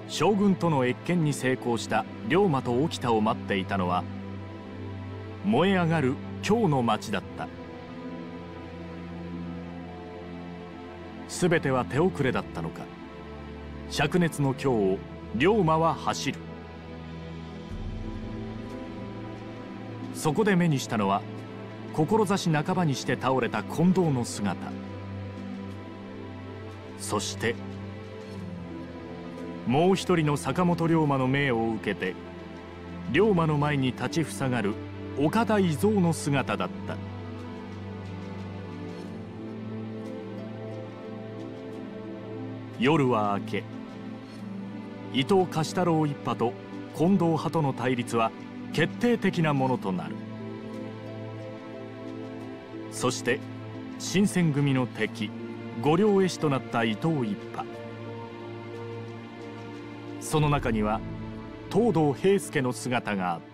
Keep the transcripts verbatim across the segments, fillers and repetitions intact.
将軍との謁見に成功した龍馬と沖田を待っていたのは燃え上がる京の町だった。全ては手遅れだったのか、灼熱の京を龍馬は走る。そこで目にしたのは志半ばにして倒れた近藤の姿。そしてもう一人の坂本龍馬の命を受けて龍馬の前に立ちふさがる岡田伊蔵の姿だった。夜は明け、伊藤貸太郎一派と近藤派との対立は決定的なものとなる。そして新選組の敵五両絵師となった伊藤一派、その中には東堂平助の姿があった。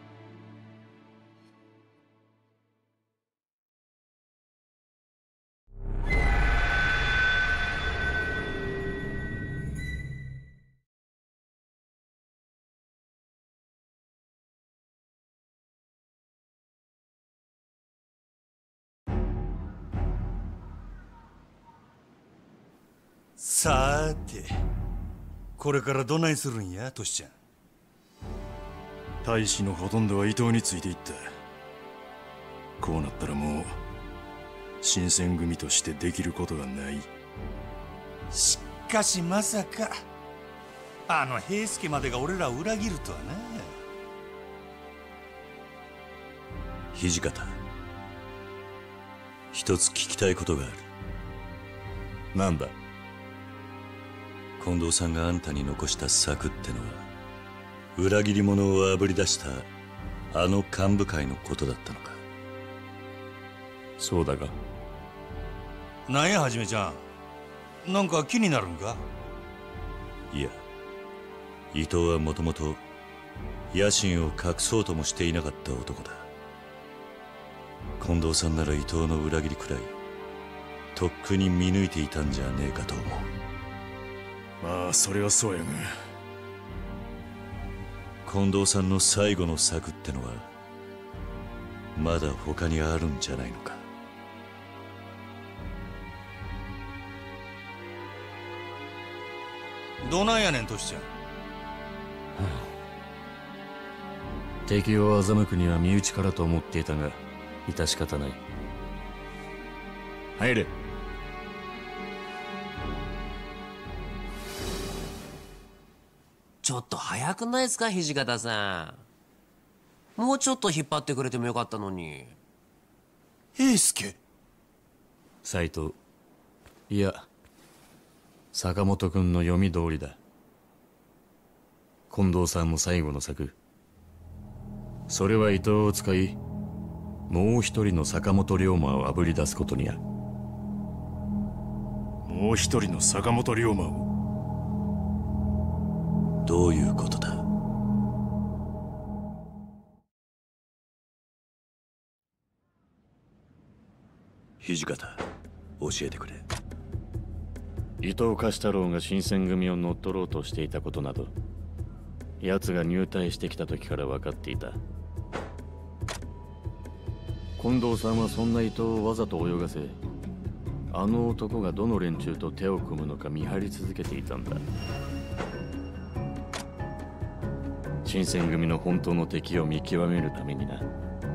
さーて、これからどないするんや、トシちゃん。 大使のほとんどは伊藤についていった。こうなったらもう新選組としてできることがない。 しかしまさかあの平助までが俺らを裏切るとはな。 土方、一つ聞きたいことがある。 なんだ。 近藤さんがあんたに残した策ってのは裏切り者をあぶり出したあの幹部会のことだったのか。 そうだが。 なんやはじめちゃん、なんか気になるんか。 いや、伊藤はもともと野心を隠そうともしていなかった男だ。近藤さんなら伊藤の裏切りくらいとっくに見抜いていたんじゃねえかと思う。 まあそれはそうやが、 近藤さんの最後の策ってのはまだ他にあるんじゃないのか。 どないやねんトシちゃん。 敵を欺くには身内からと思っていたが致し方ない。入れ。 ちょっと早くないですか土方さん。もうちょっと引っ張ってくれてもよかったのに。 平助。 斎藤、いや坂本君の読み通りだ。近藤さんも最後の策、それは伊藤を使いもう一人の坂本龍馬をあぶり出すことにある。 もう一人の坂本龍馬を。 どういうことだ。土方、教えてくれ。 伊藤貸太郎が新選組を乗っ取ろうとしていたことなど奴が入隊してきた時から分かっていた。近藤さんはそんな伊藤をわざと泳がせ、あの男がどの連中と手を組むのか見張り続けていたんだ。新選組の本当の敵を見極めるためにな。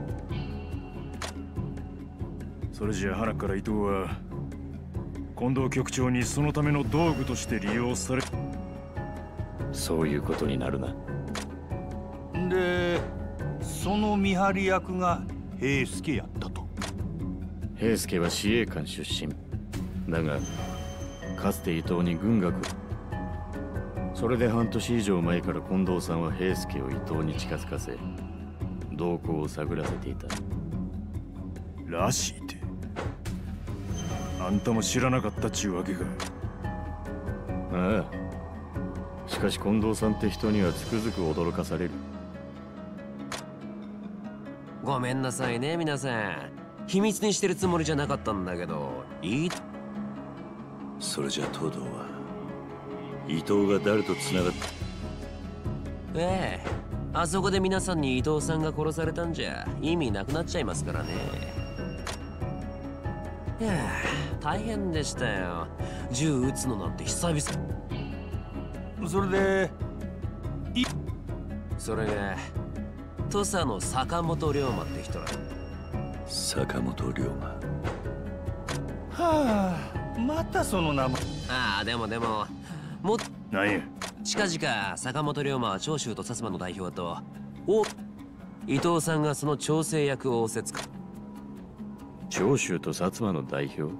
それじゃあ鼻から伊藤は近藤局長にそのための道具として利用され、 そういうことになるな。 でその見張り役が平助やったと。 平助は司令官出身だが、かつて伊藤に軍学、それで半年以上前から近藤さんは平助を伊藤に近づかせ動向を探らせていたらしいって。あんたも知らなかったっちゅうわけか。 ああ、しかし近藤さんって人にはつくづく驚かされる。 ごめんなさいね皆さん、秘密にしてるつもりじゃなかったんだけど、いい。 それじゃ東堂は伊藤が誰と繋がっええ、あそこで皆さんに伊藤さんが殺されたんじゃ意味なくなっちゃいますからね。いやあ、大変でしたよ。銃撃つのなんて久々。 それでそれが土佐の坂本龍馬って人ら。 坂本龍馬。 はあ、またその名前。 ああ、でもでももっ何や。 近々坂本龍馬は長州と薩摩の代表とお伊藤さんがその調整役を仰せつか。 長州と薩摩の代表、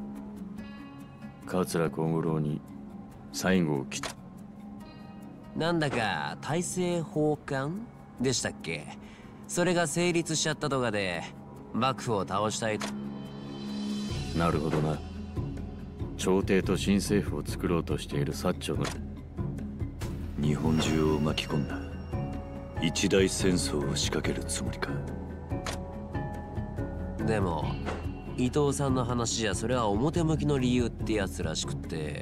桂小五郎に最後を切った。 なんだか大政奉還でしたっけ。それが成立しちゃったとかで幕府を倒したいと。 なるほどな。朝廷と新政府を作ろうとしている薩長の日本中を巻き込んだ一大戦争を仕掛けるつもりか。 でも伊藤さんの話じゃそれは表向きの理由ってやつらしくって。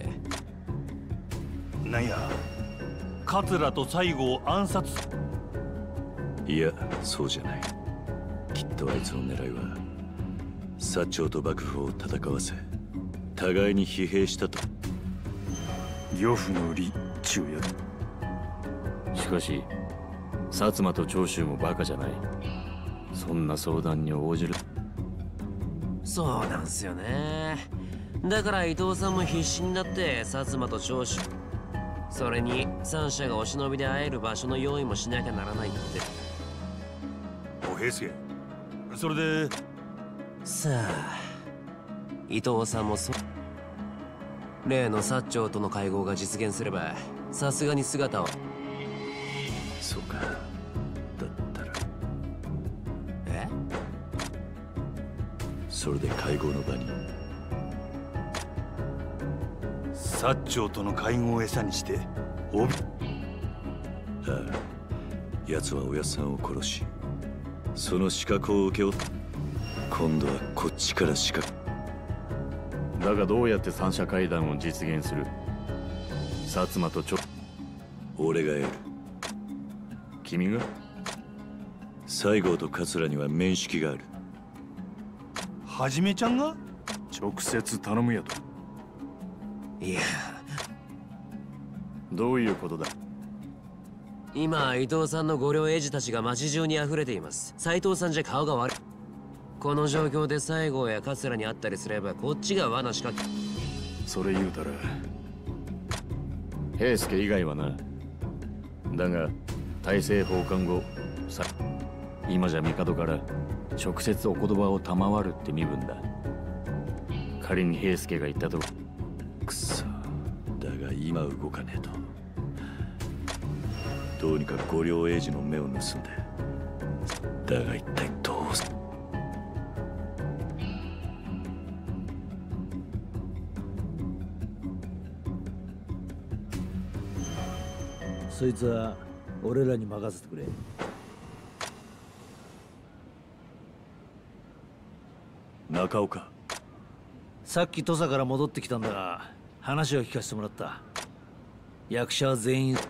なんや、桂と西郷を暗殺。 いや、そうじゃない。きっとあいつの狙いは薩長と幕府を戦わせ互いに疲弊したと。 呂布の利中や。 しかし薩摩と長州もバカじゃない。そんな相談に応じる。 そうなんすよね。だから伊藤さんも必死になって薩摩と長州、それに三者がお忍びで会える場所の用意もしなきゃならないって。 お平助、それでさあ伊藤さんもそ例の薩長との会合が実現すればさすがに姿を。 そうか。だったらえそれで会合の場に薩長との会合を餌にしておび。 ああ、奴はおやっさんを殺しその資格を請け負った。今度はこっちから資格。 だがどうやって三者会談を実現する。薩摩と長、 俺がやる。 君が。 西郷と桂には面識がある。 はじめちゃんが直接頼むやと。 いや、 どういうことだ。 今伊藤さんの御領英治たちが町中に溢れています。斎藤さんじゃ顔が悪い。この状況で西郷や桂に会ったりすればこっちが罠仕掛け。 それ言うたら平助以外はな。だが大政奉還後さ、今じゃ帝から直接お言葉を賜るって身分だ。仮に平助が言ったと。 くそ、だが今動かねえと。どうにか御領英治の目を盗んで。だが一体どうす。 そいつは俺らに任せてくれ。 中岡、 さっき土佐から戻ってきたんだが話を聞かせてもらった。役者は全員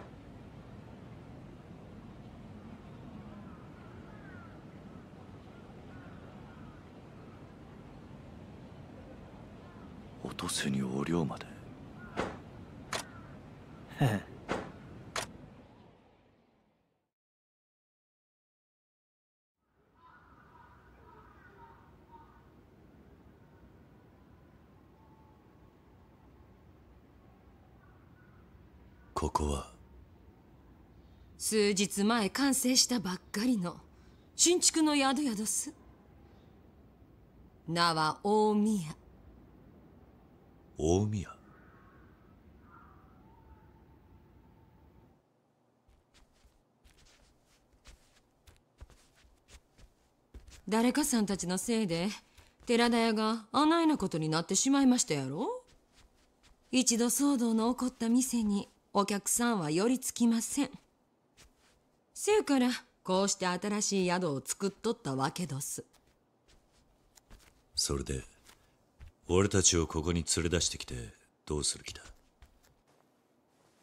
落とせにお龍まで。ここは数日前完成したばっかりの新築の宿宿す。名は大宮。 大宮。 誰かさんたちのせいで寺田屋があないなことになってしまいましたやろ。一度騒動の起こった店にお客さんは寄りつきません。せやからこうして新しい宿を作っとったわけどす。 それで俺たちをここに連れ出してきてどうする気だ。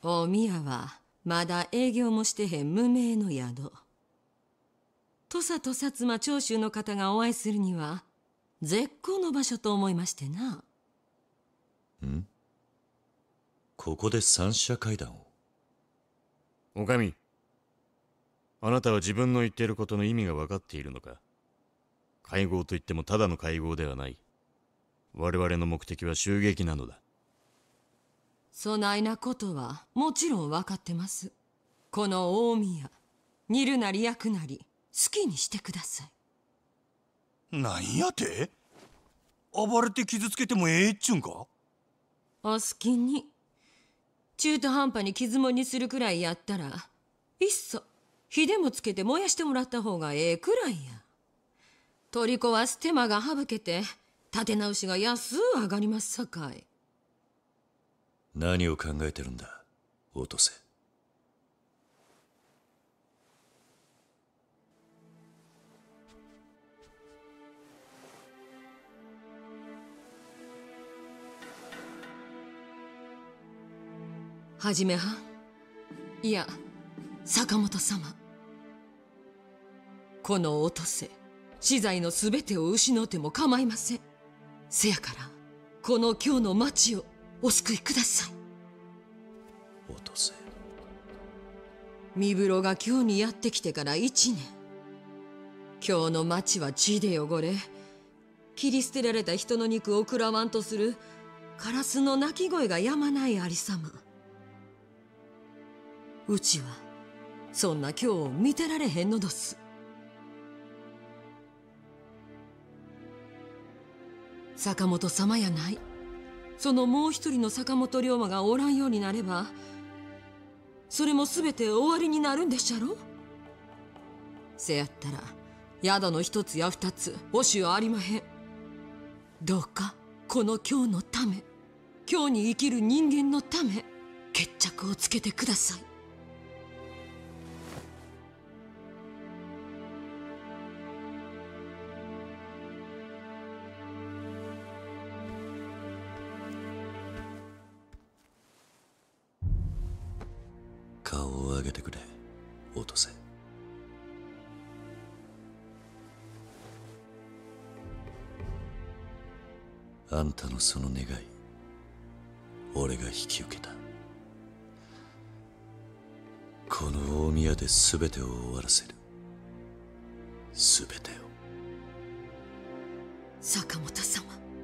大宮はまだ営業もしてへん無名の宿。土佐と薩摩長州の方がお会いするには絶好の場所と思いましてな。 ん？ここで三者会談を？ お上、あなたは自分の言っていることの意味が分かっているのか？会合といってもただの会合ではない。我々の目的は襲撃なのだ。 そないなことはもちろん分かってます。この大宮、煮るなり焼くなり好きにしてください。 なんやて？暴れて傷つけてもええっちゅうんか？ お好きに。中途半端に傷もにするくらいやったら、いっそ火でもつけて燃やしてもらった方がええくらいや。取り壊す手間が省けて立て直しが安う上がりますさかい。 何を考えてるんだ、オトセ。 はじめはん、いや坂本様、このオトセ、資材のすべてを失うても構いません。せやからこの今日の町をお救いください。 オトセ。 三風呂が今日にやってきてから一年。今日の町は血で汚れ、切り捨てられた人の肉を食らわんとするカラスの鳴き声がやまないありさま。うちはそんな今日を見てられへんのどす。坂本様やない、そのもう一人の坂本龍馬がおらんようになれば、それもすべて終わりになるんでっしゃろ。せやったら宿の一つや二つ惜しはありまへん。どうかこの今日のため、今日に生きる人間のため、決着をつけてください。 顔を上げてくれ、オトセ。あんたのその願い、俺が引き受けた。この大宮で全てを終わらせる。全てを。 坂本様。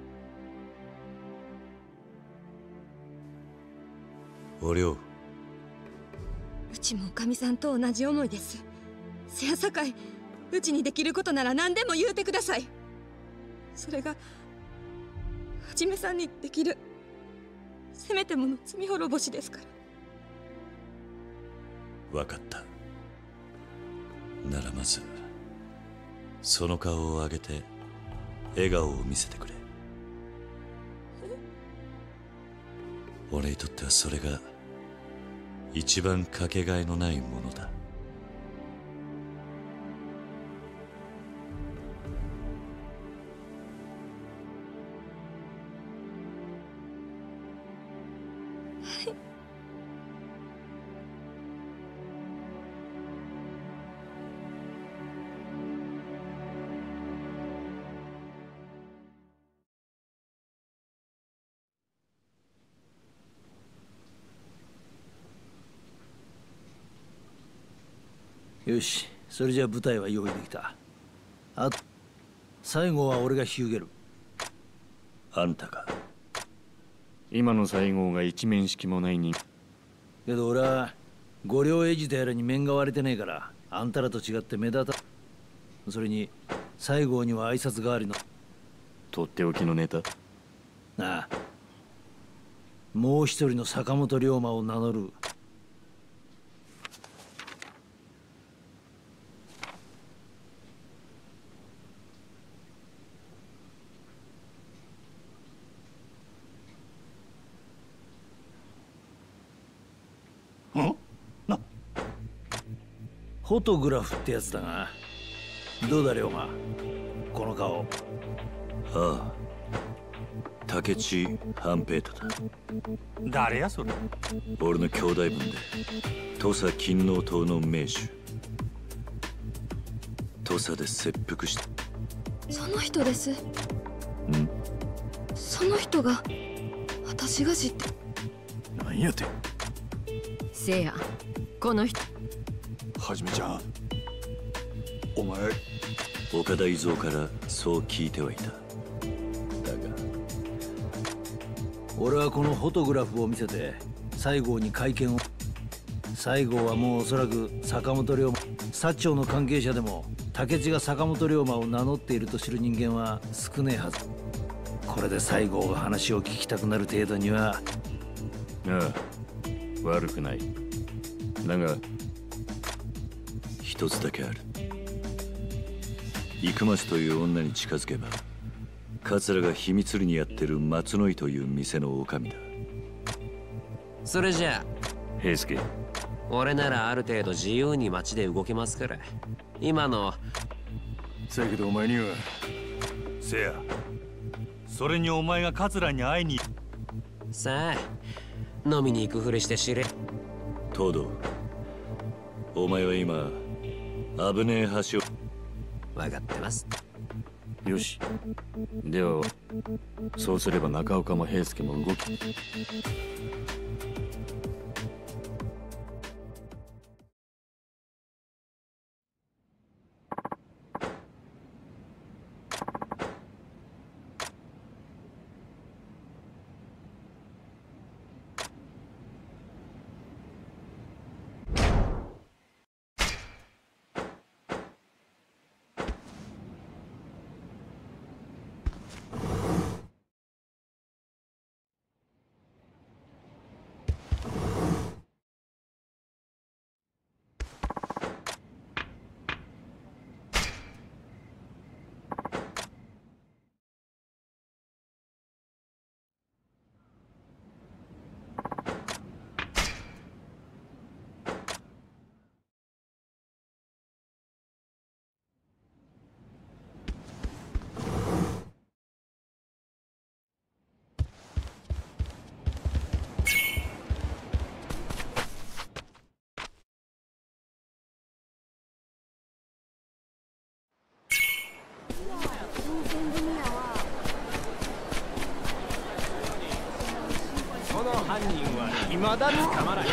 お涼。 うちもおかみさんと同じ思いです。せやさかい、うちにできることなら何でも言うてください。それがはじめさんにできるせめてもの罪滅ぼしですから。 分かった。ならまずその顔を上げて笑顔を見せてくれ。俺にとってはそれが一番かけがえのないものだ。 よし、それじゃあ舞台は用意できた。あと最後は俺が引き受ける。 あんたか。 今の西郷が一面識もないに。 けど俺は御領エジとやらに面が割れてねえから、あんたらと違って目立た。それに西郷には挨拶代わりのとっておきのネタ。 なあ、もう一人の坂本龍馬を名乗る。フォトグラフってやつだな。どうだ龍馬、この顔。 ああ、 竹地半平太だ。 誰やそれ。 俺の兄弟分で土佐勤王党の名手。土佐で切腹した。 その人です。んその人が私が知って。 なんやて。 せや、この人。 はじめちゃん、お前。 岡田伊蔵からそう聞いてはいた。だが俺はこのフォトグラフを見せて西郷に会見を。西郷はもうおそらく坂本龍馬、薩長の関係者でも竹地が坂本龍馬を名乗っていると知る人間は少ねえはず。これで西郷が話を聞きたくなる程度には。 ああ、悪くない。だが一つだけある。生松という女に近づけば桂が秘密裏にやってる松の井という店の女将だ。 それじゃあ平助、 俺ならある程度自由に街で動けますから。今のせやけどお前には。 せや、それにお前が桂に会いに。 さあ飲みに行くふりして知れ。 東堂、お前は今危ねえ橋を。 分かってます。 よし、ではそうすれば中岡も平助も動き。 その犯人は未だ捕まらへん。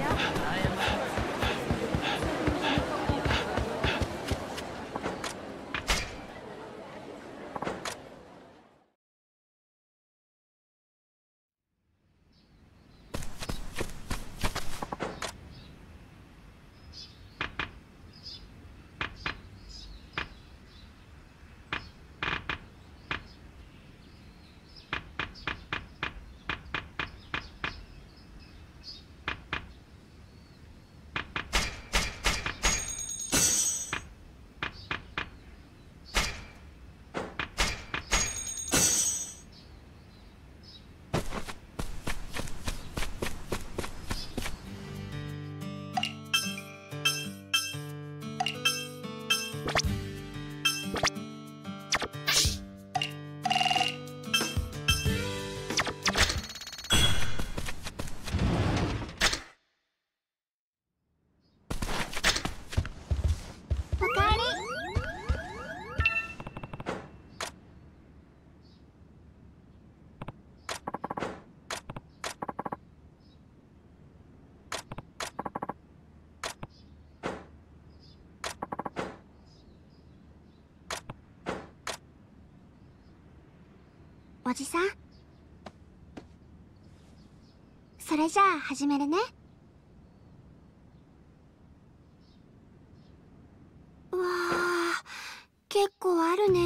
おじさん、それじゃあ始めるね。うわあ、結構あるね。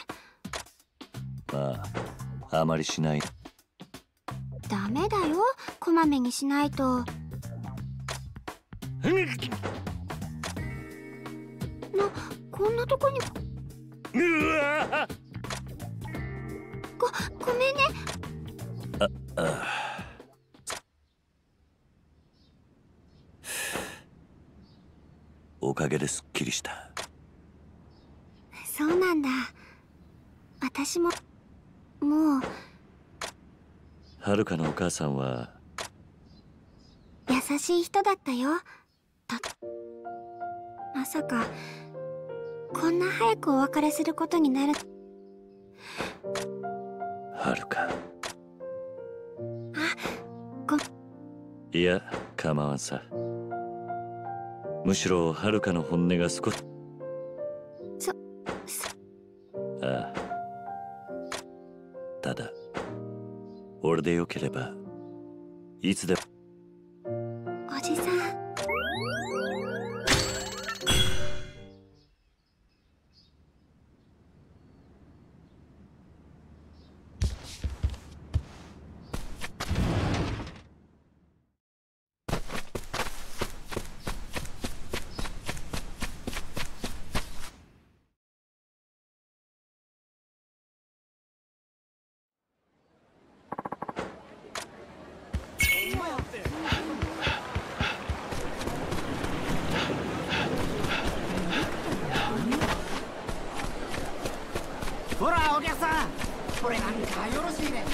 まああまりしない。 ダメだよ、こまめにしないと。な、こんなとこに。うわ、ご、ごめんね。 あ、あおかげですっきりした。 そうなんだ。私ももうはるかのお母さんは優しい人だったよ。たまさかこんな早くお別れすることになる。 はるか。 あ、ごいや構わんさ。むしろはるかの本音が少しそそああ、ただ俺でよければいつでも。 おじさん。 ほらお客さん、これなんかよろしいね。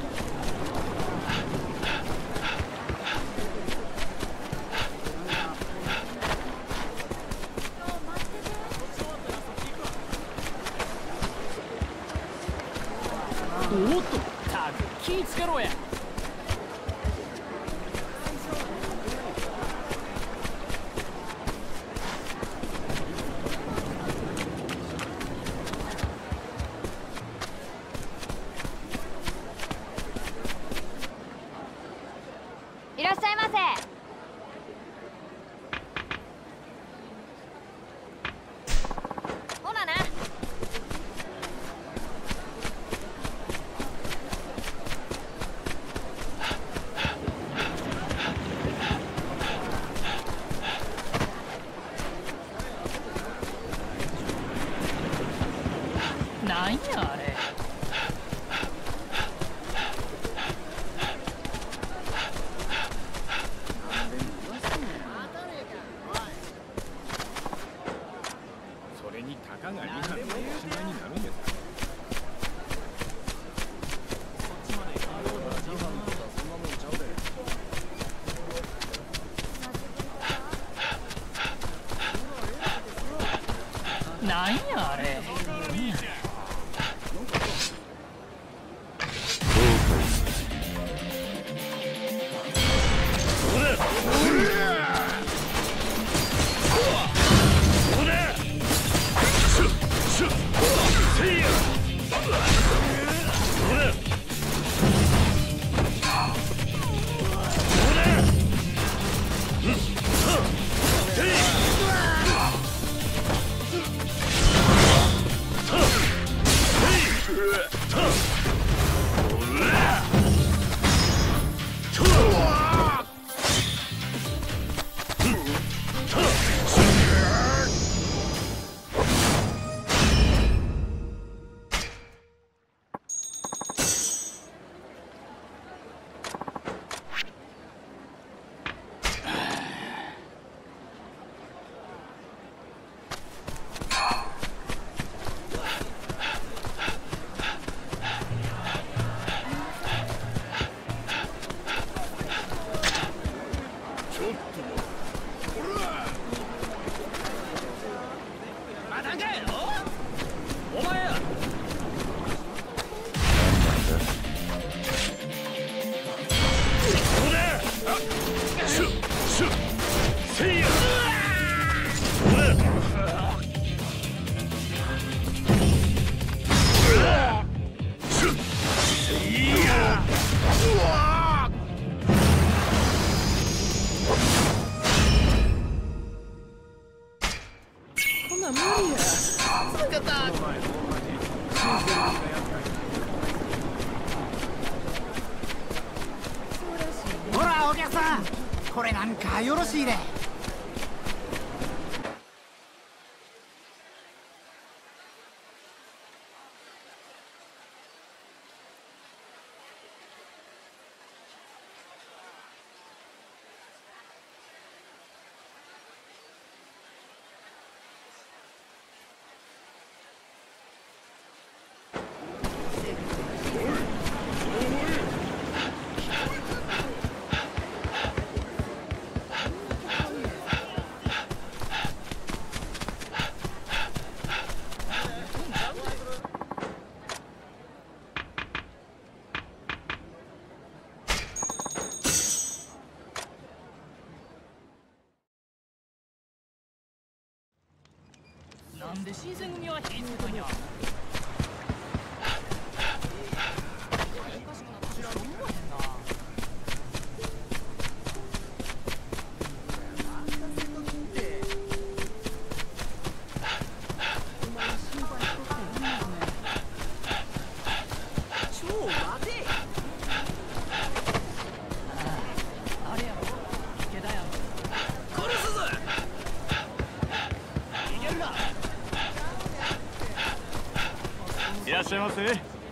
おっと、たく気ぃつけろや。 いらっしゃいませ。ほなな。 なんやあれ。 それにたかがにはんのおしまいになるんですか。 なんやあれ。 ほらお客さん、これなんかよろしいね。 なんで新選組は火つけたんや。 いらっしゃいませ。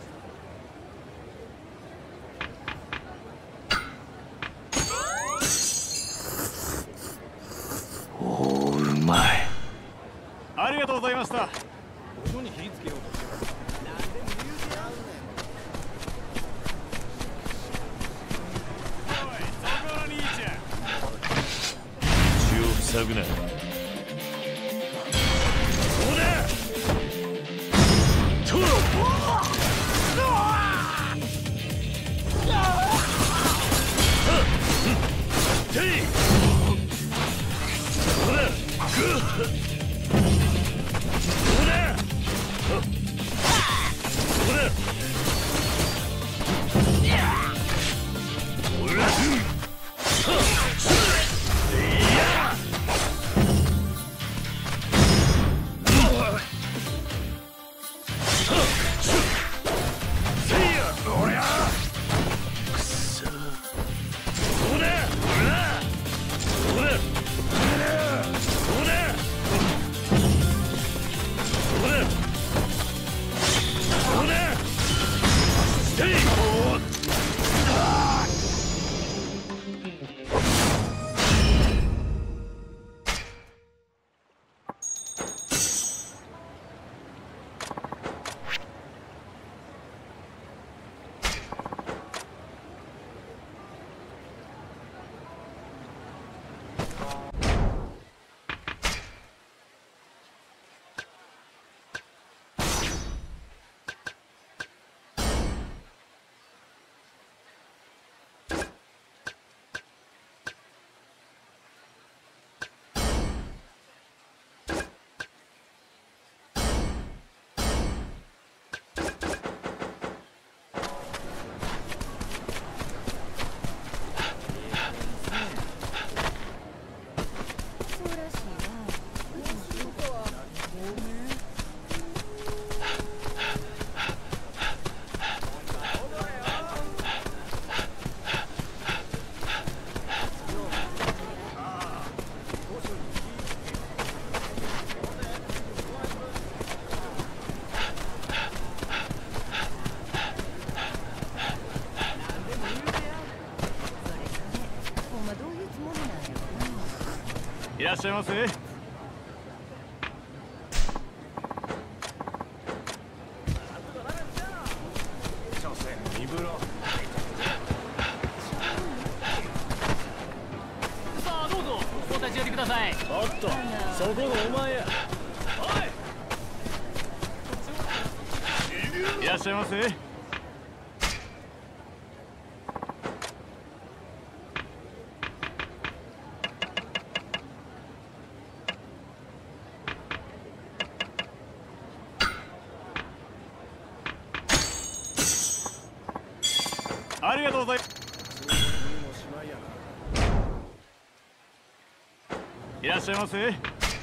おお、うまい。 ありがとうございました。 音に火つけようとしてる。 おい、そこの兄ちゃん。 口を塞ぐな。そうだ。と。 いらっしゃいませ。 さあどうぞお立ち寄りください。 おっと、そこがお前や。 いらっしゃいませ。ありがとうございます。いらっしゃいませ。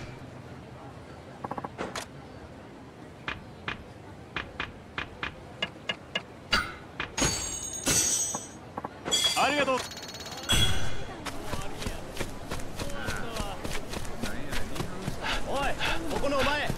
ありがとう。 おい、ここのお前。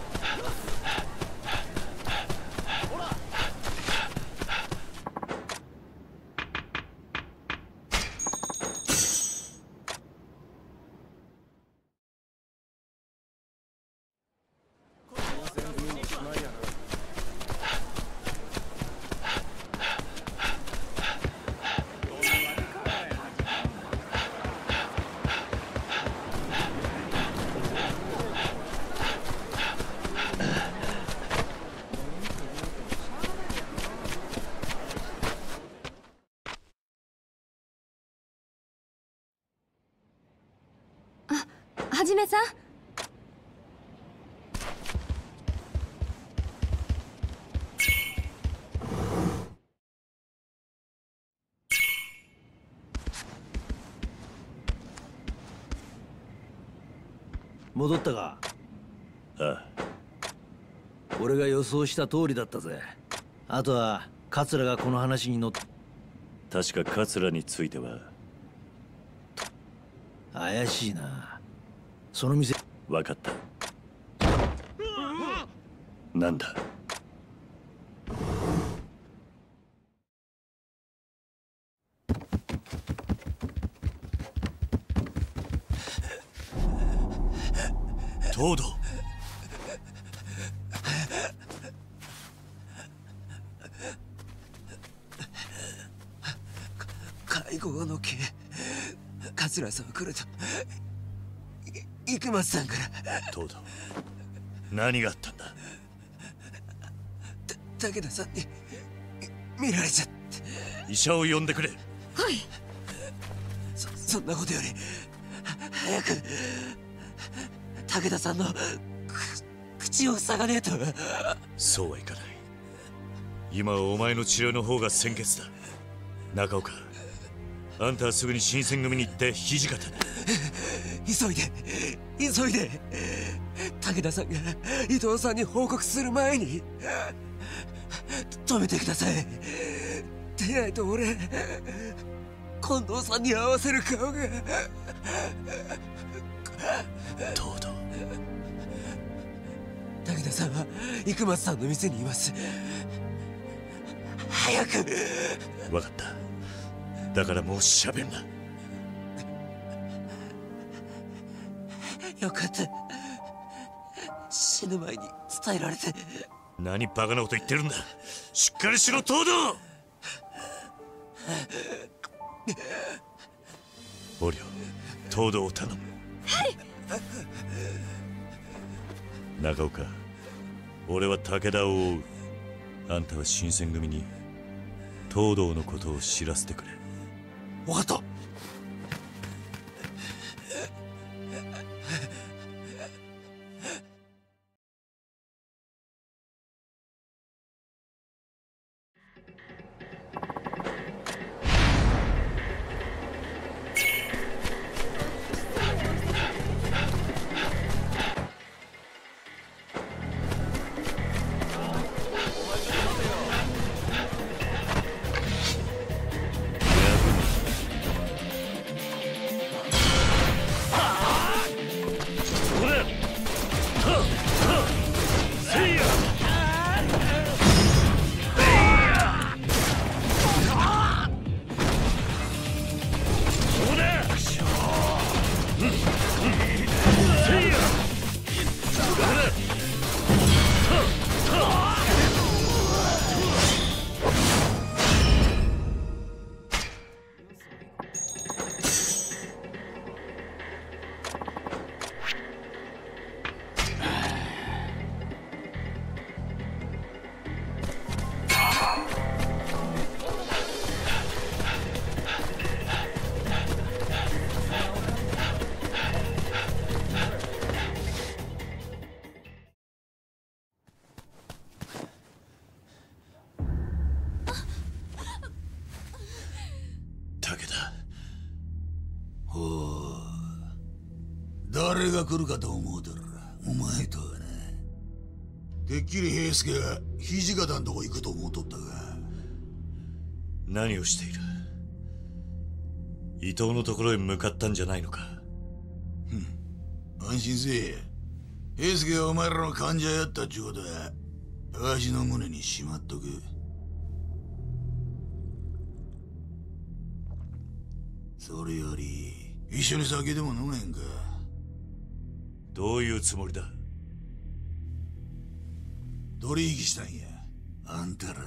はじめさん。 戻ったか？ ああ。 俺が予想した通りだったぜ。あとは桂がこの話に乗って。 確か桂については怪しいな。その店。 分かった。なんだ？ 東堂。 会合の件、桂さんは来ると生松さんから。 東堂、何があったんだ？ 武田さんに見られちゃって。 医者を呼んでくれ。 はい。そそんなことより早く武田さんの口を塞がねえと。 そうはいかない。今はお前の治療の方が先決だ。中岡、あんたはすぐに新選組に行って土方に。 急いで急いで。武田さんが伊藤さんに報告する前に止めてください。でないと俺近藤さんに合わせる顔が。 東堂。 武田さんは生松さんの店にいます。早く。 分かった。だからもう喋んな。 よかった。死ぬ前に伝えられて。 何バカなこと言ってるんだ。しっかりしろ東堂。おりょ、東堂を頼む。 はい。 中岡、俺は武田を追う。あんたは新選組に東堂のことを知らせてくれ。 分かった。 誰が来るかと思うとる。お前とはな。てっきり平助が土方のとこ行くと思うとったが。 何をしている？伊藤のところへ向かったんじゃないのか？ うん、安心せえ。平助がお前らの患者やったっちゅうことはわしの胸にしまっとく。それより一緒に酒でも飲めんか？ どういうつもりだ？ 取引したんや、あんたらと。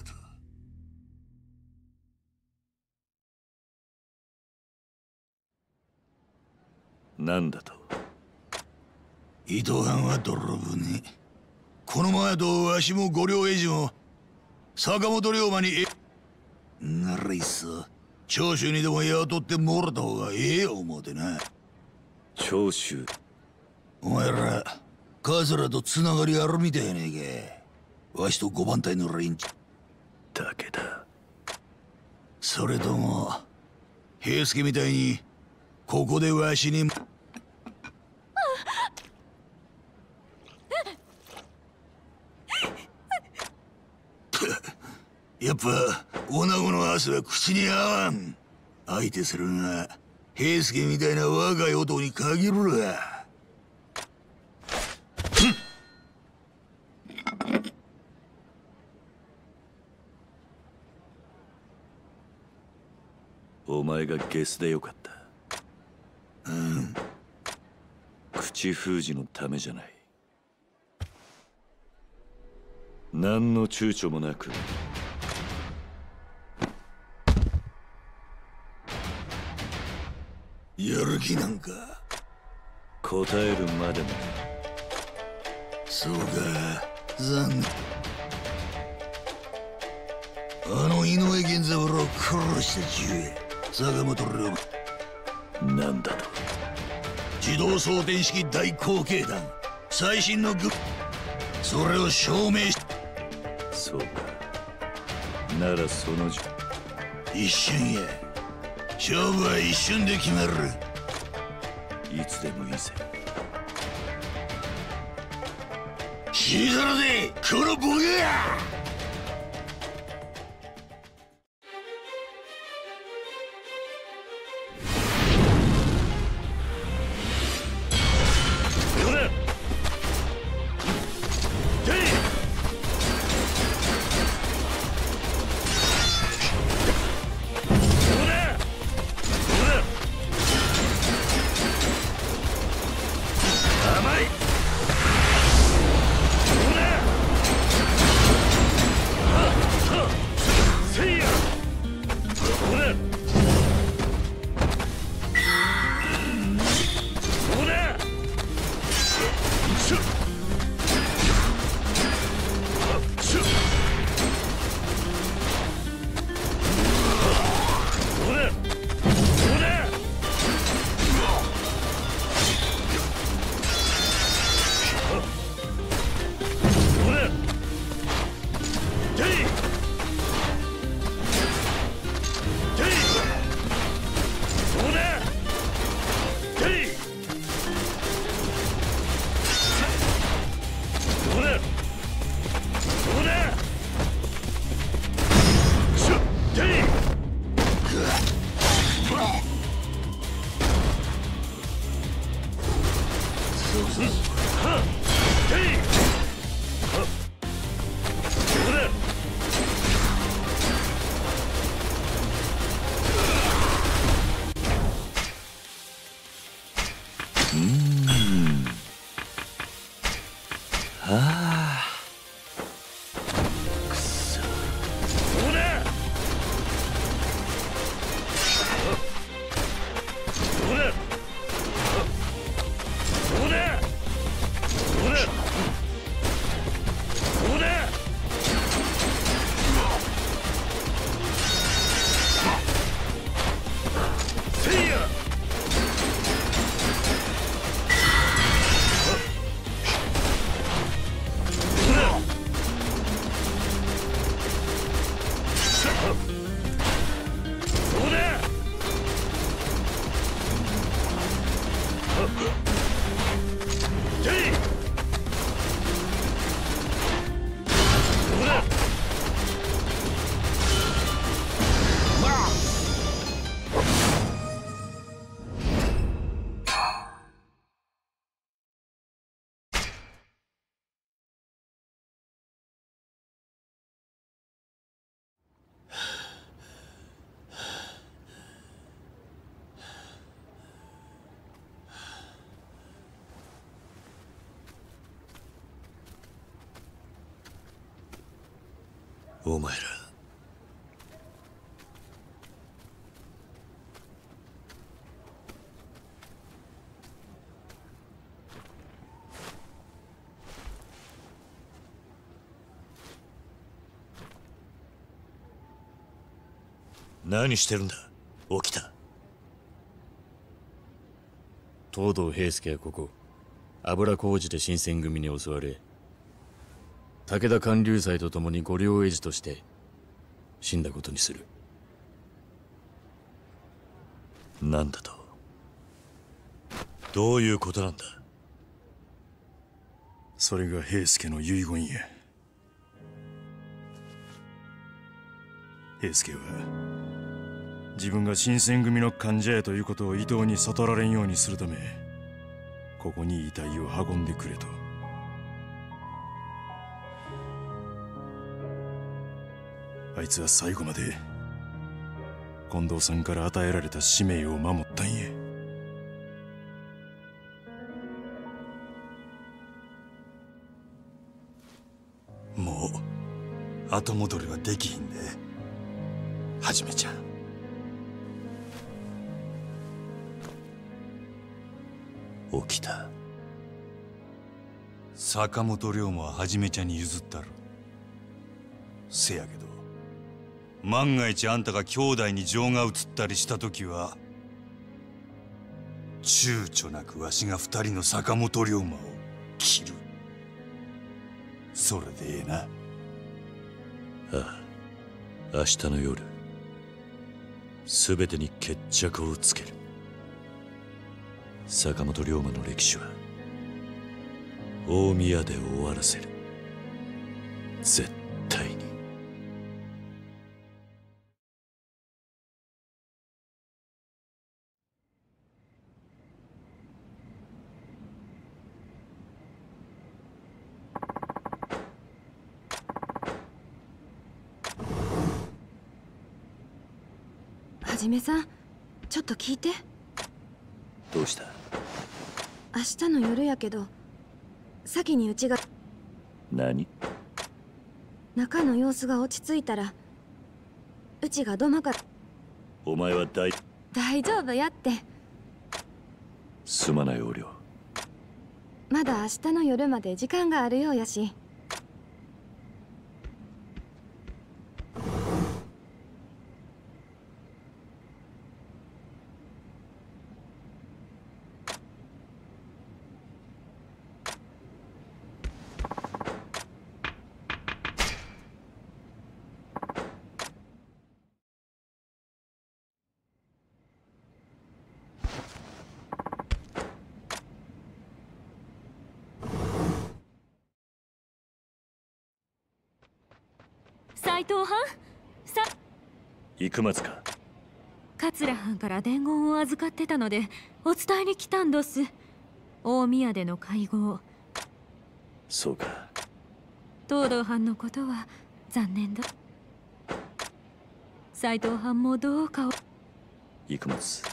なんだと？ 伊藤藩は泥船。このままとわしも五両英二も坂本龍馬にえならいっそ長州にでも雇ってもらった方がええ思うてな。 長州？ お前ら桂とつながりあるみたいやねえか。わしと五番隊の連中。 武田。 それとも平助みたいにここでわしに。 ぱ女子の汗は口に合わん。相手するが平助みたいな若い男に限るわ。 お前がゲスでよかった。 うん。 口封じのためじゃない。何の躊躇もなくやる気なんか答えるまでも。 そうか、残念。あの井上源三郎を殺したじゅえ坂本龍馬。 なんだと。 自動装填式大口径弾、最新のグそれを証明し。 そうか、ならそのじ一瞬や。勝負は一瞬で決まる。 いつでもいいぜ。 死ぬだぜこのボケや。 お前ら何してるんだ起きた。 東堂平助はここ油小路で新選組に襲われ、武田観柳斎と共に御領餌児として死んだことにする。 なんだと。どういうことなんだ。 それが平助の遺言や。 平助は自分が新選組の患者やということを伊藤に悟られんようにするため、ここに遺体を運んでくれと。あいつは最後まで近藤さんから与えられた使命を守ったんや。 もう後戻りはできひんで、はじめちゃん。 起きた。 坂本龍馬ははじめちゃんに譲ったる。せやけど万が一あんたが兄弟に情が移ったりした時は、躊躇なくわしが二人の坂本龍馬を切る。それでええな。 ああ、明日の夜すべてに決着をつける。坂本龍馬の歴史は大宮で終わらせる。絶対に。 はじめさん、ちょっと聞いて。 どうした？ 明日の夜やけど、先にうちが何？ 中の様子が落ち着いたら、うちが土間から。 お前は大大丈夫やって。 すまない横領。 まだ明日の夜まで時間があるようやし。 斎藤藩さ行松か。 桂藩から伝言を預かってたのでお伝えに来たんどす。大宮での会合。 そうか。 東堂藩のことは残念だ。斎藤藩もどうかを。 行松。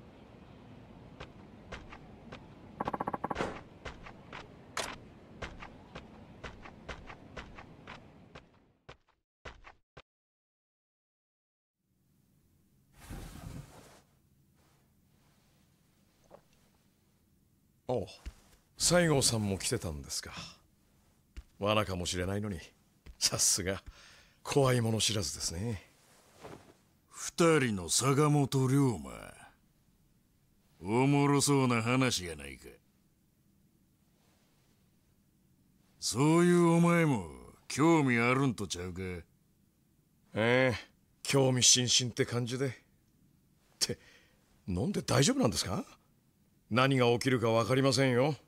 おう、西郷さんも来てたんですか。罠かもしれないのに、さすが怖いもの知らずですね。 二人の坂本龍馬、おもろそうな話やないか。そういうお前も興味あるんとちゃうか。 ええ、興味津々って感じで。って飲んで大丈夫なんですか？何が起きるか分かりませんよ。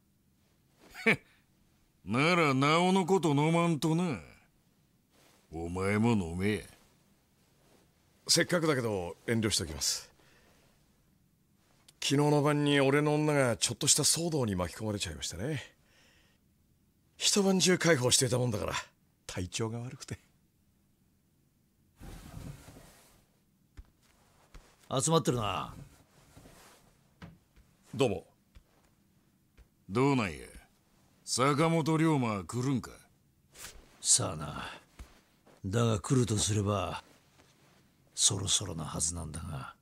ならなおのこと飲まんとな。お前も飲めや。 せっかくだけど遠慮しておきます。昨日の晩に俺の女がちょっとした騒動に巻き込まれちゃいましたね。一晩中介抱していたもんだから体調が悪くて。 集まってるな。 どうも。 どうなんや、坂本龍馬は来るんか。 さあな。だが来るとすればそろそろなはずなんだが。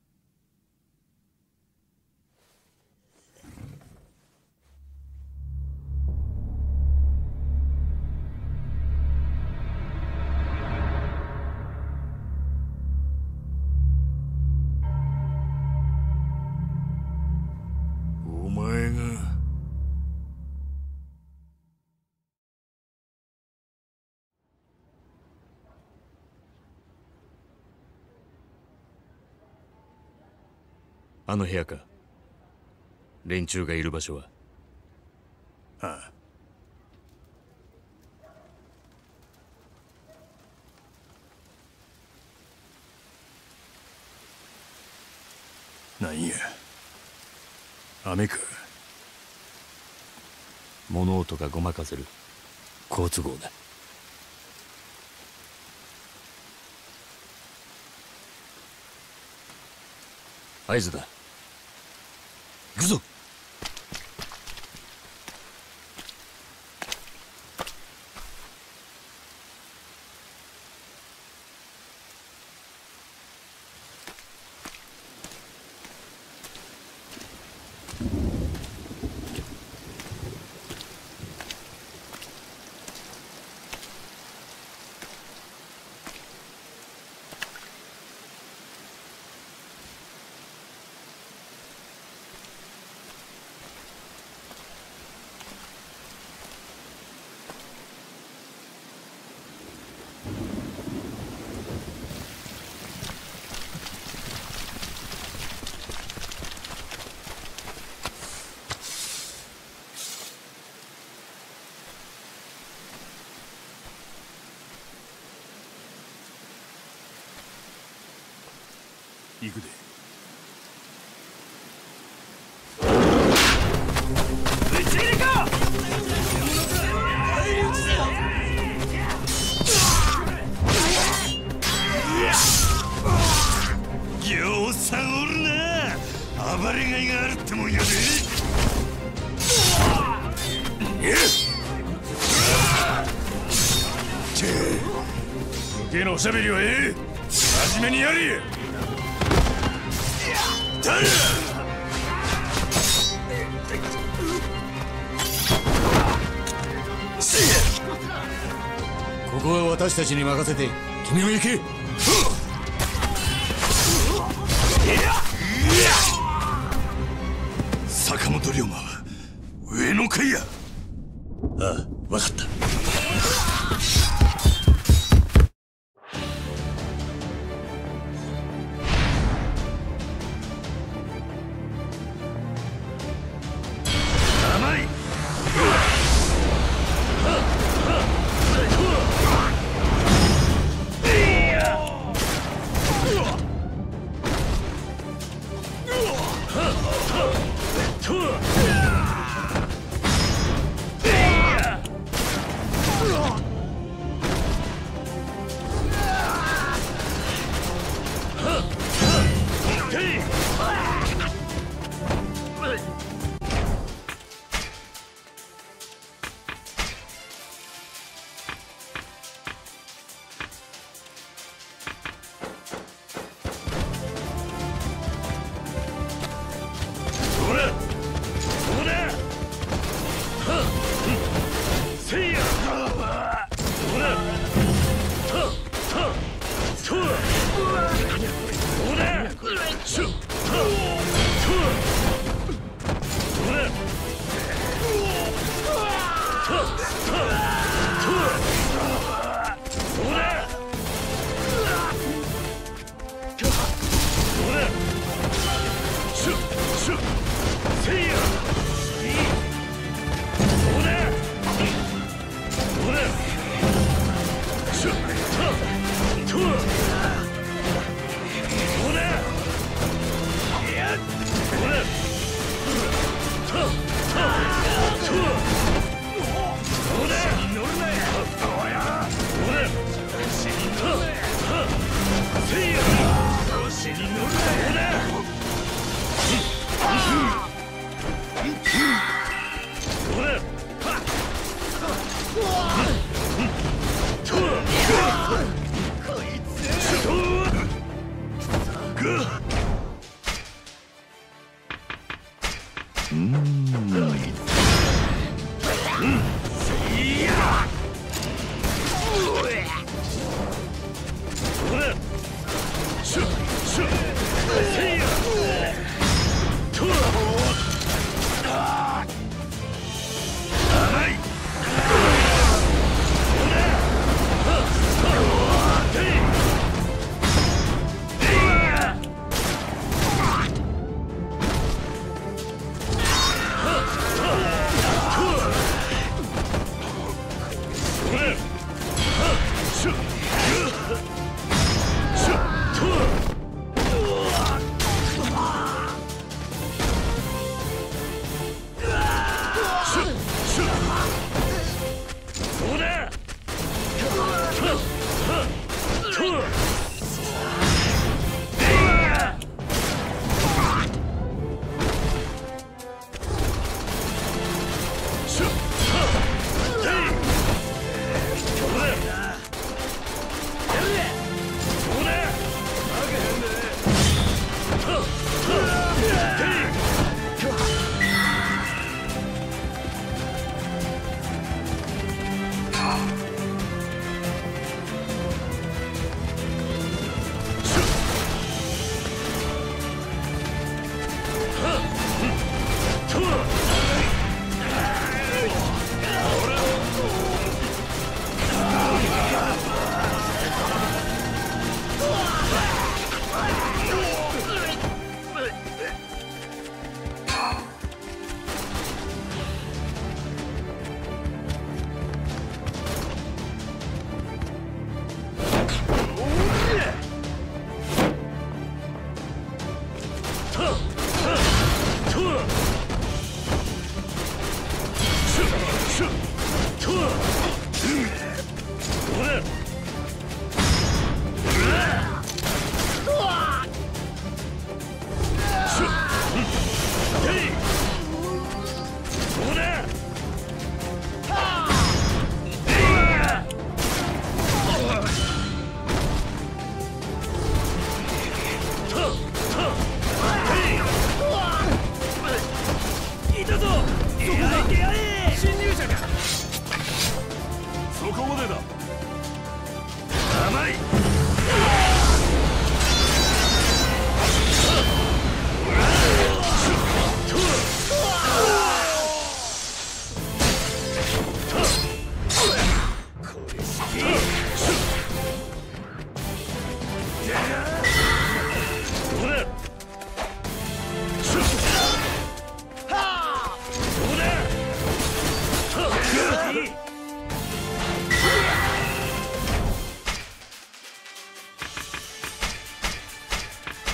お前があの部屋か。連中がいる場所は。 ああ。 なんや雨か。 物音がごまかせる好都合だ。合図だ。行くぞ。 行くで。 打ち入れか。 ぎょうさんおるな。暴れがいがあるってもんやで。 余計なおしゃべりはええ。真面目にやれ。誰だ。 ここは私たちに任せて君も行け。 坂本龍馬は上の階や。 ああ、分かった。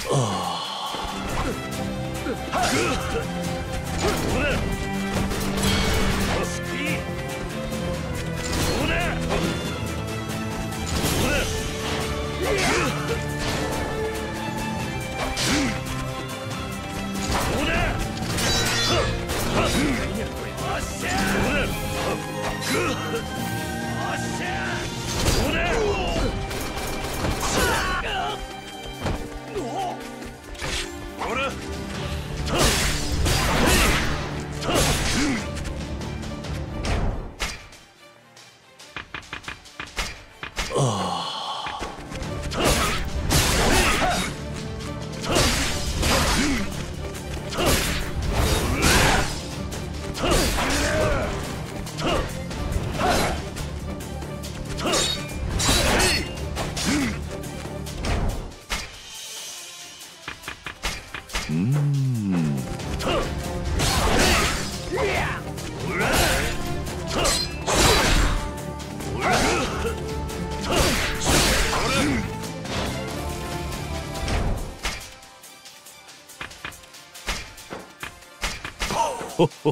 ほほ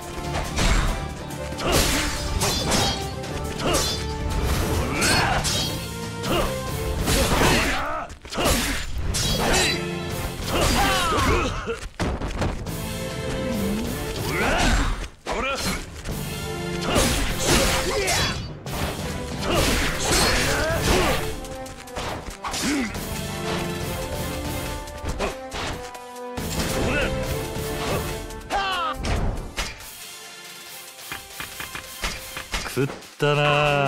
食ったな。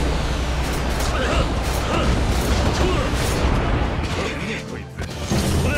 こ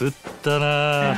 食ったな。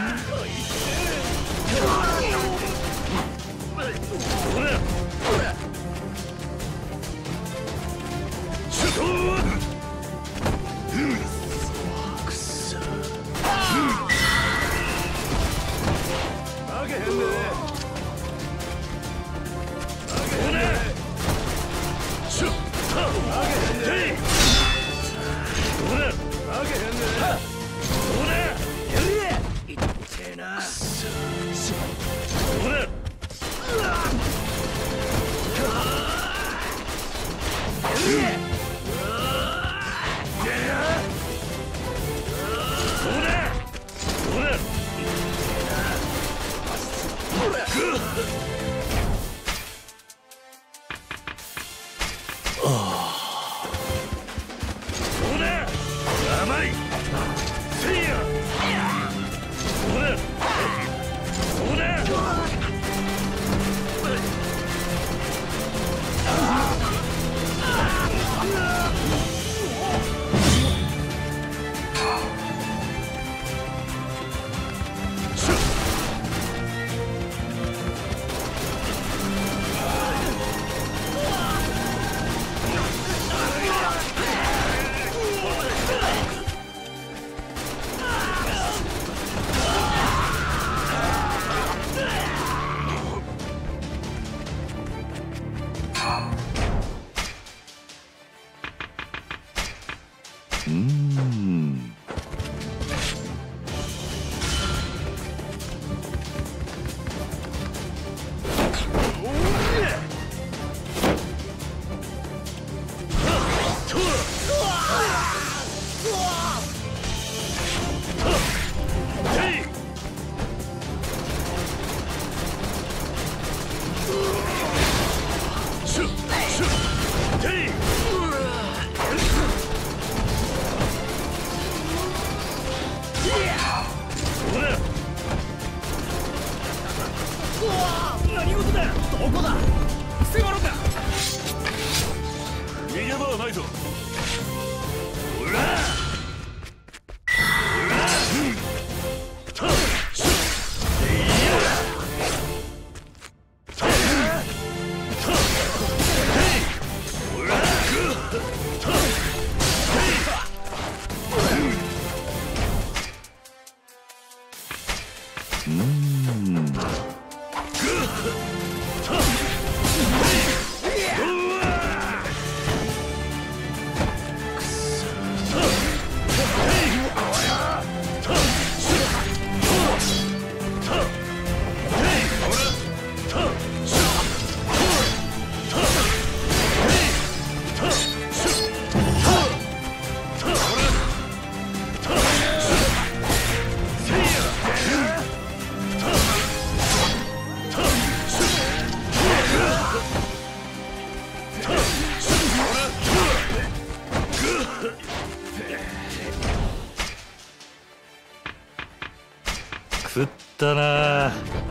食ったな。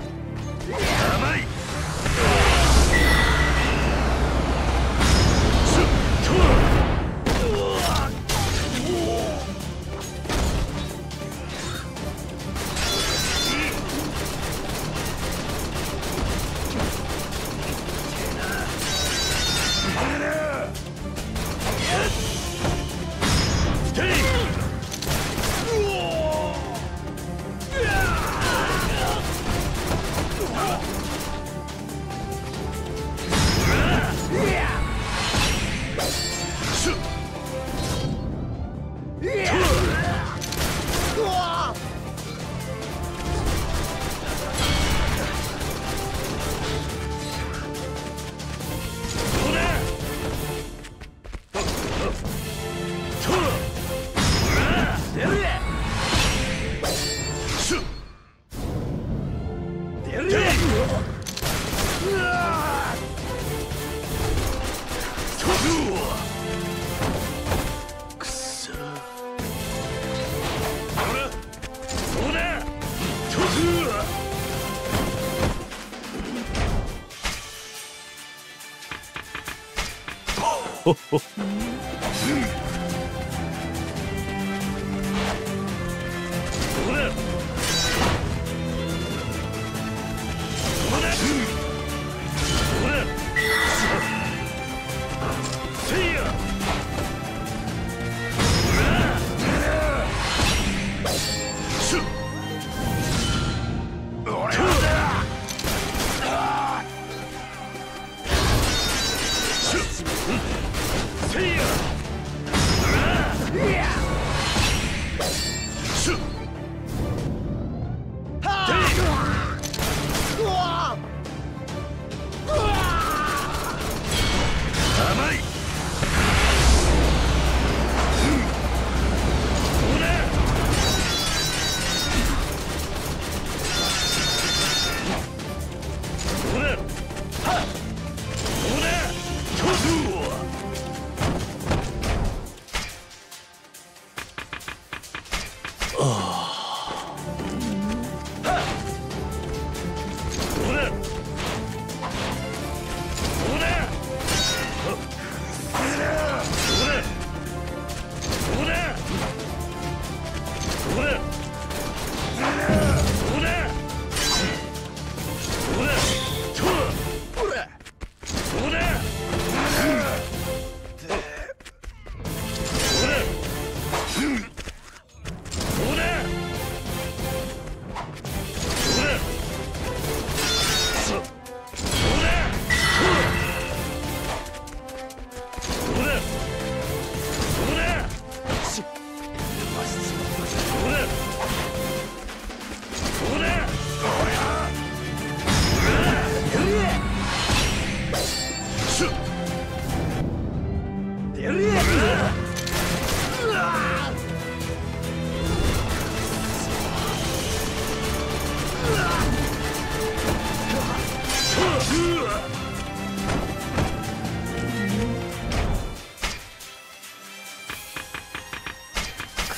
ほほほら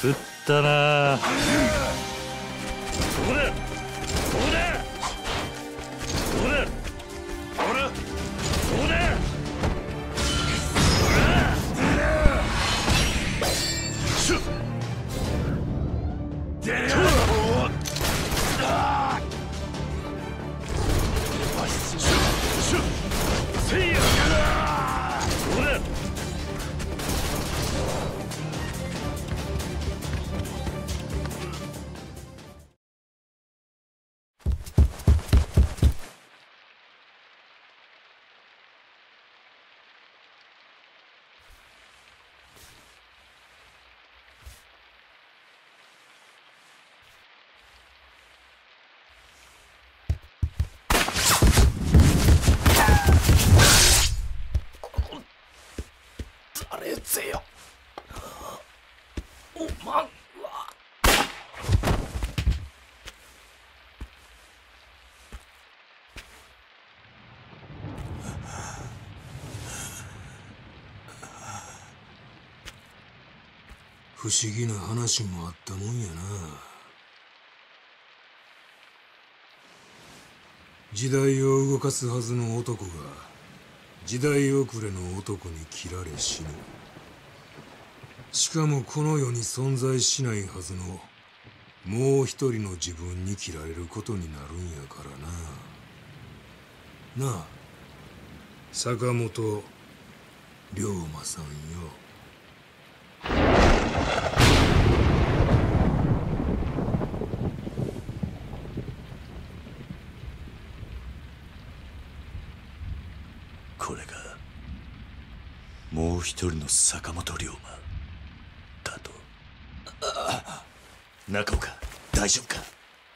食ったな。 そこだそこだそこだほらそこだシュッでシュッシュッせいやそこだ誰ぜよおまんは不思議な話もあったもんやな。時代を動かすはずの男が時代遅れの男に切られ死ぬ。しかもこの世に存在しないはずのもう一人の自分に切られることになるんやからな。なあ坂本龍馬さんよ。 これがもう一人の坂本龍馬だと。中岡大丈夫か。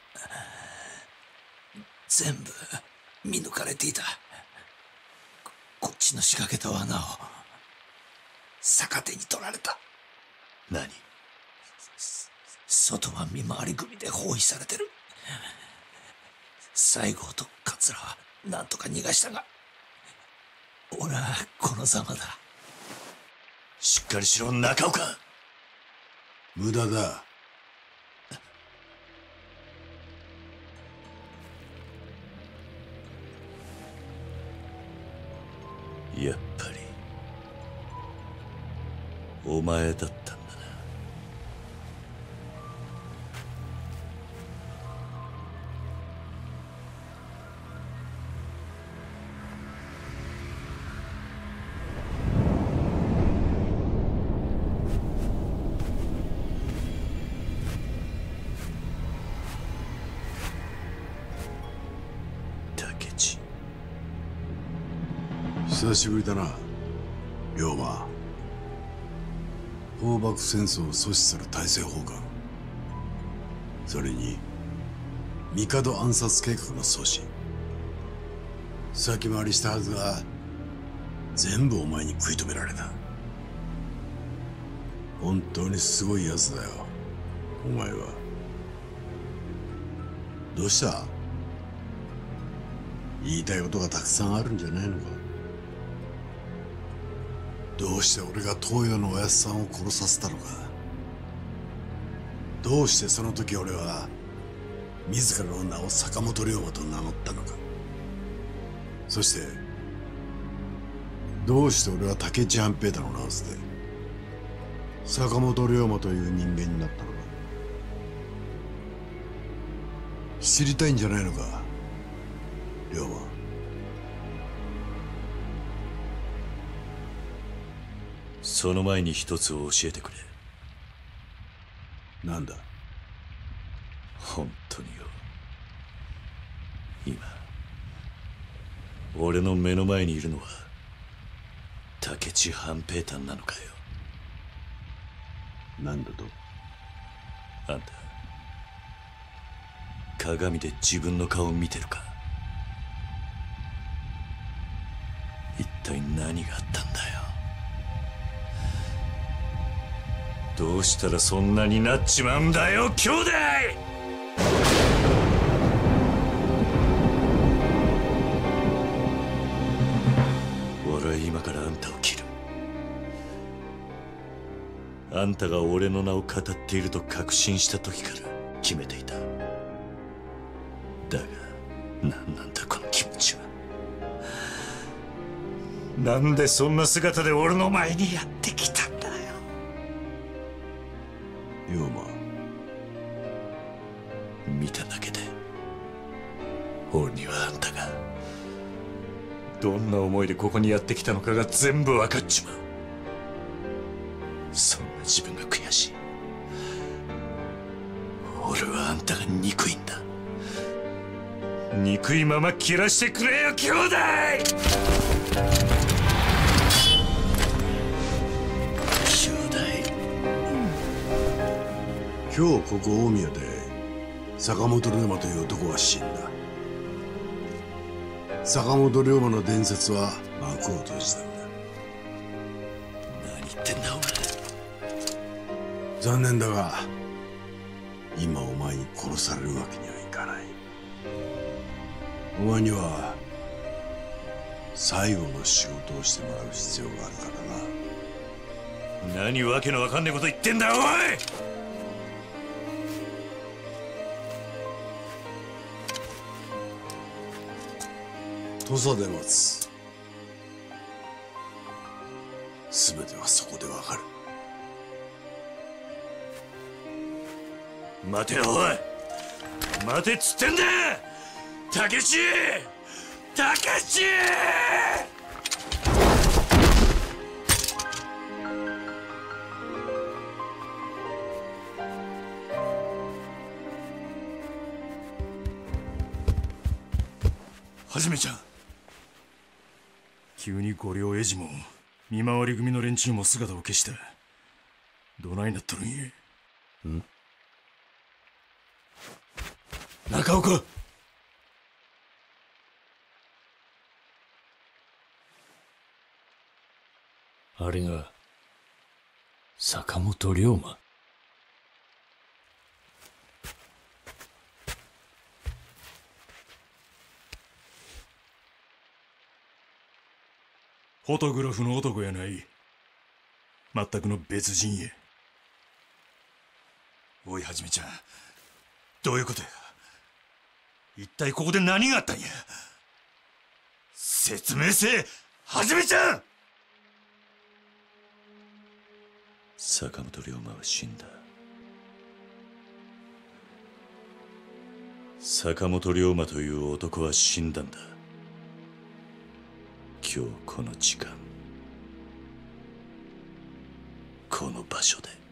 全部見抜かれていた。 こ, こっちの仕掛けた罠を逆手に取られた。 何。 外は見回り組で包囲されてる。西郷と桂は何とか逃がしたが俺はこのざまだ。 しっかりしろ中岡。 無駄だ。 やっぱりお前だったんだな。 久しぶりだな龍馬。放幕戦争を阻止する大政奉還、それに帝暗殺計画の阻止、先回りしたはずが全部お前に食い止められた。本当にすごいやつだよお前は。どうした？言いたいことがたくさんあるんじゃないのか。どうして俺が東洋のおやっさんを殺させたのか。どうしてその時俺は自らの名を坂本龍馬と名乗ったのか。そしてどうして俺は竹内半平太の名を捨て坂本龍馬という人間になったのか。知りたいんじゃないのか龍馬。 その前に一つを教えてくれ。 なんだ。 本当によ、今俺の目の前にいるのは竹地半平太なのかよ。 なんだと。 あんた鏡で自分の顔を見てるか。一体何があったんだよ。どうしたらそんなになっちまうんだよ兄弟。俺は今からあんたを切る。 あんたが俺の名を語っていると確信した時から決めていた。だが何なんだこの気持ちは。なんでそんな姿で俺の前にやってきたんだよ。 龍馬、 見ただけで俺にはあんたがどんな思いでここにやってきたのかが全部分かっちまう。そんな自分が悔しい。俺はあんたが憎いんだ。憎いまま切らしてくれよ兄弟。兄弟、 今日ここ大宮で坂本龍馬という男が死んだ。坂本龍馬の伝説は幕を閉じたんだ。 何言ってんだお前。 残念だが今お前に殺されるわけにはいかない。お前には最後の仕事をしてもらう必要があるからな。 何わけのわかんねえこと言ってんだおい。 土佐で待つ。すべてはそこでわかる。 待てよおい、待てっつってんだ武志。武志、 はじめちゃん、急に五両絵師も見回り組の連中も姿を消した。どないなっとるんや。 ん中岡、 あれが坂本龍馬。 フォトグラフの男やない。全くの別人や。おいはじめちゃん、どういうことや。一体ここで何があったんや。説明せえはじめちゃん。 坂本龍馬は死んだ。坂本龍馬という男は死んだんだ。今日この時間、この場所で。